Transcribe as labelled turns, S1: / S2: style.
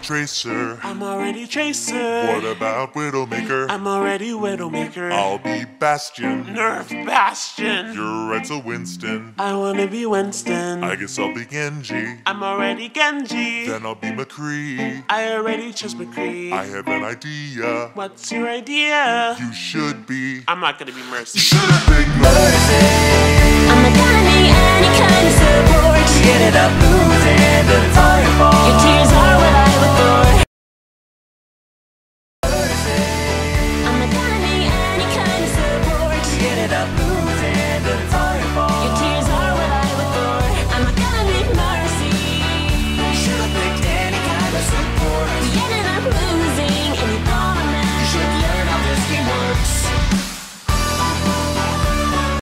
S1: Tracer.
S2: I'm already Tracer.
S1: What about Widowmaker?
S2: I'm already Widowmaker.
S1: I'll be Bastion.
S2: Nerf Bastion.
S1: You're right, so Winston.
S2: I wanna be Winston.
S1: I guess I'll be Genji.
S2: I'm already Genji.
S1: Then I'll be McCree.
S2: I already chose McCree.
S1: I have an idea.
S2: What's your idea?
S1: You should be.
S2: I'm not gonna be Mercy.
S1: You should have picked Mercy.